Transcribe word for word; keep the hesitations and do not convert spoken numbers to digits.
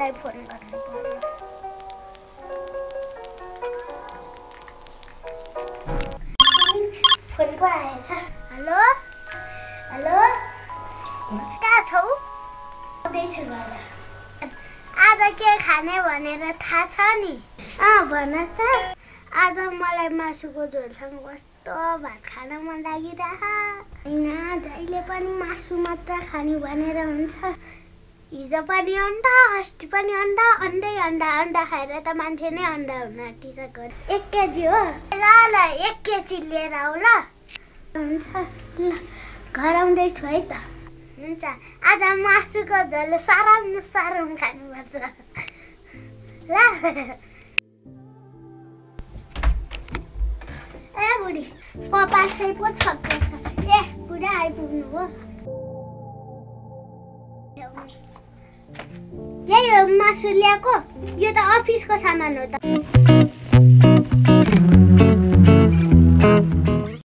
बुढालाई फोन गर्नु पर्यो। फोन पो आएछ। हेलो हेलो कहाँ छौ? आउँदैछु घर। आज के खाने भनेर थाहा छ नि? अँ भन त। आज मलाई मासुको झोलसँग कस्तो भात खान मन लागिरह। होइन जहिले पनि मासु मात्र खाने भनेर हुन्छ। हिजो पनि अन्डा, अस्ति पनि अन्डा, अन्डै अन्डा अन्डा खाएर त मान्छे नै अन्डा हुन आँटिसक्यो। एक केजी हो? ल ल एक केजी लिएर आऊ ल। हुन्छ ल घर आउँदैछु है त। हुन्छ आज मासुको झोल साराम साराम खानुपर्छ ल। ए बुढी कपासै पो छक्कै छ। ए बुढा आइपुग्नु हो। यही हो मासु ल्याएको। यो त अफिसको सामान हो त।